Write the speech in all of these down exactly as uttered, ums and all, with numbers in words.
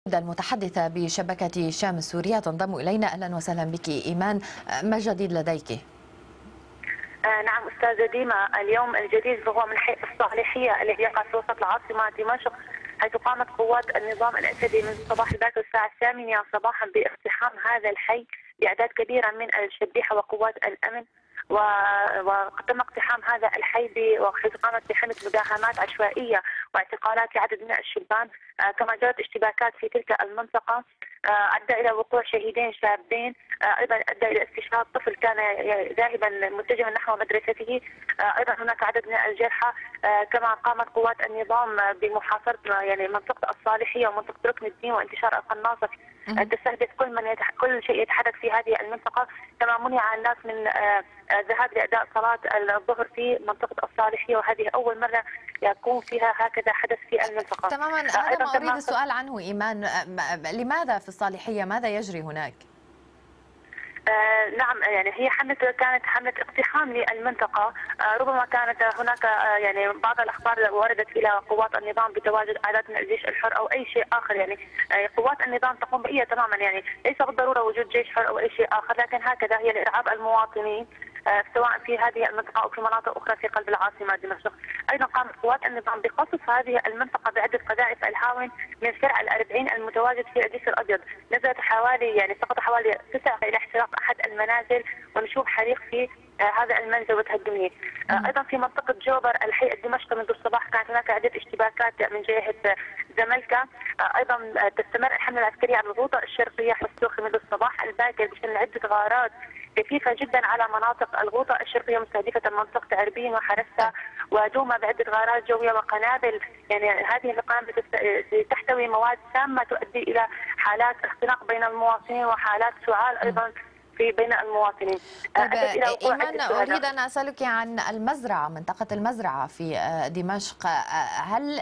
المتحدثة بشبكة شام السورية تنضم إلينا. أهلا وسهلا بك إيمان، ما الجديد لديك؟ آه نعم أستاذة ديما، اليوم الجديد هو من حي الصالحية اللي يقع في وسط العاصمة دمشق، حيث قامت قوات النظام الأسدي من صباح الباكر الساعة الثامنة صباحا باقتحام هذا الحي بأعداد كبيرة من الشبيحة وقوات الأمن، وتم اقتحام هذا الحي وحيث قامت بحمل مداهمات عشوائيه واعتقالات لعدد من الشبان، كما جرت اشتباكات في تلك المنطقه ادى الى وقوع شهيدين شابين، ايضا ادى الى استشهاد طفل كان ذاهبا متجها نحو مدرسته، ايضا هناك عدد من الجرحى، كما قامت قوات النظام بمحاصره يعني منطقه الصالحيه ومنطقه ركن الدين وانتشار القناصه تستهدف كل من يتح... كل شيء يتحدث في هذه المنطقه، كما منع الناس من الذهاب لاداء صلاه الظهر في منطقه الصالحيه، وهذه اول مره يكون فيها هكذا حدث في المنطقه. تماما، هذا ما اريد السؤال عنه ايمان، لماذا في الصالحيه؟ ماذا يجري هناك؟ آه نعم، يعني هي حملة كانت حملة اقتحام للمنطقة، آه ربما كانت هناك آه يعني بعض الأخبار وردت إلى قوات النظام بتواجد آلات من الجيش الحر أو أي شيء آخر، يعني آه قوات النظام تقوم بأي تماما، يعني ليس بالضرورة وجود جيش حر أو أي شيء آخر، لكن هكذا هي لإرعاب المواطنين آه سواء في هذه المنطقة أو في مناطق أخرى في قلب العاصمة دمشق. أيضا قامت قوات النظام بقصف هذه المنطقة بعدة قذائف الهاون من فرع الأربعين المتواجد في الجسر الأبيض، نزلت حوالي يعني سقط حوالي تسعة إلى احتراق أحد المنازل ونشوب حريق في آه هذا المنزل وتهدمه. آه ايضا في منطقه جوبر الحي الدمشقي منذ الصباح كانت هناك عده اشتباكات من جهه زملكه، آه ايضا تستمر الحمله العسكريه على الغوطه الشرقيه والسوخي منذ الصباح الباكر بشان عده غارات كثيفه جدا على مناطق الغوطه الشرقيه مستهدفه منطقه عربين وحرسه ودوما بعده غارات جويه وقنابل، يعني هذه القنابل تحتوي مواد سامه تؤدي الى حالات اختناق بين المواطنين وحالات سعال ايضا في بين المواطنين. طيب إيمان، أريد أن أسألك عن المزرعة، منطقة المزرعة في دمشق، هل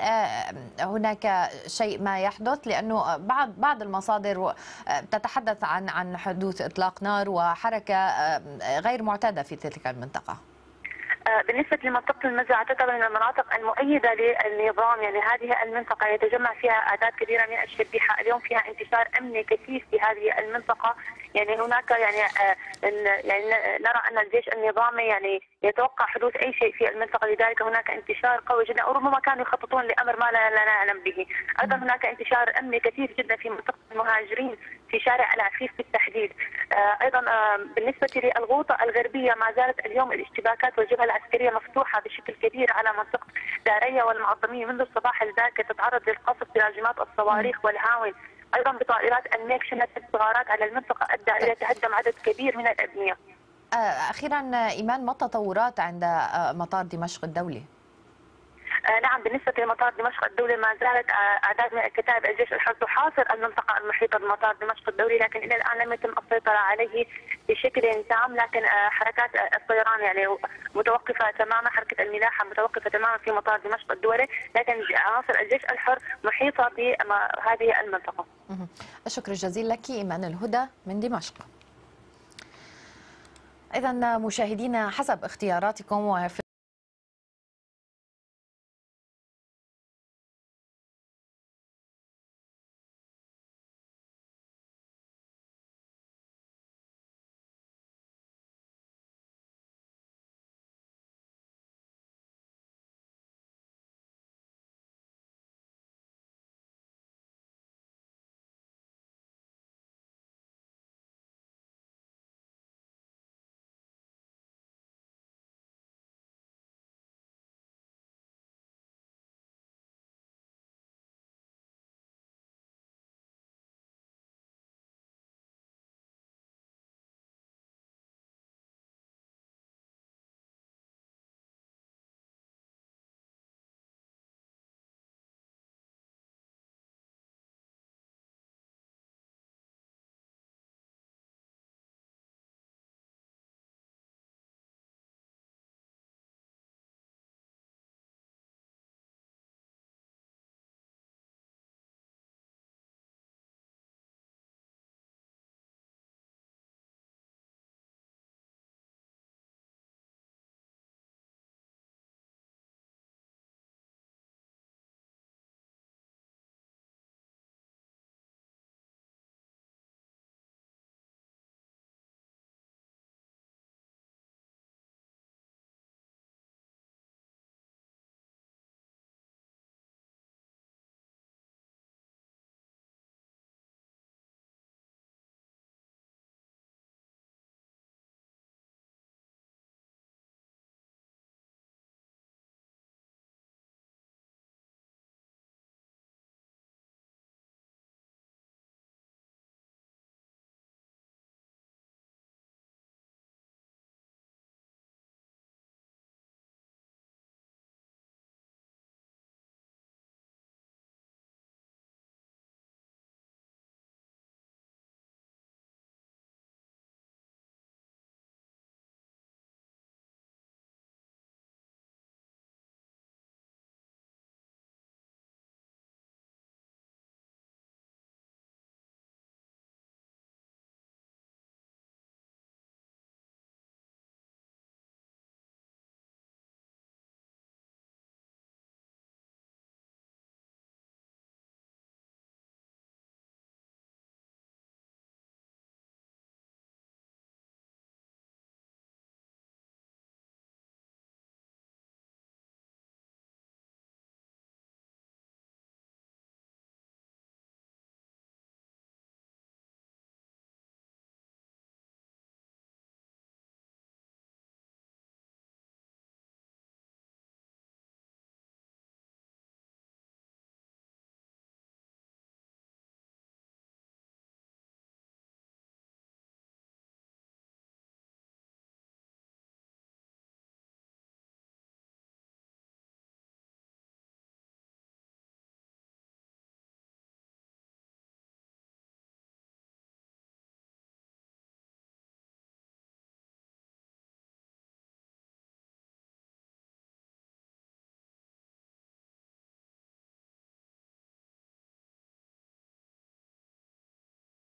هناك شيء ما يحدث؟ لأنه بعض بعض المصادر تتحدث عن عن حدوث إطلاق نار وحركة غير معتادة في تلك المنطقة. بالنسبة لمنطقة المزرعة تعتبر من المناطق المؤيدة للنظام، يعني هذه المنطقة يتجمع فيها أعداد كبيرة من الشبيحة، اليوم فيها انتشار أمني كثيف في هذه المنطقة، يعني هناك يعني يعني نرى أن الجيش النظامي يعني يتوقع حدوث أي شيء في المنطقة، لذلك هناك انتشار قوي جدا، وربما كانوا يخططون لأمر ما لا نعلم به. أيضا هناك انتشار أمني كثيف جدا في منطقة المهاجرين في شارع العفيف بالتحديد. ايضا بالنسبه للغوطه الغربيه ما زالت اليوم الاشتباكات والجبهه العسكريه مفتوحه بشكل كبير على منطقه داريه والمعظميه منذ الصباح الباكر، تتعرض للقصف براجمات الصواريخ والهاون، ايضا بطائرات الميك شنت غارات على المنطقه ادى الى تهدم عدد كبير من الابنيه. اخيرا ايمان، ما التطورات عند مطار دمشق الدولي؟ آه نعم، بالنسبة لمطار دمشق الدولي ما زالت أعداد من الكتائب الجيش الحر تحاصر المنطقة المحيطة بمطار دمشق الدولي، لكن إلى الآن لم يتم السيطرة عليه بشكل تام، لكن آه حركات الطيران يعني متوقفة تماما، حركة الملاحة متوقفة تماما في مطار دمشق الدولي، لكن عناصر الجيش الحر محيطة بهذه المنطقة. الشكر الجزيل لك إيمان الهدى من دمشق. إذا مشاهدينا، حسب اختياراتكم وفي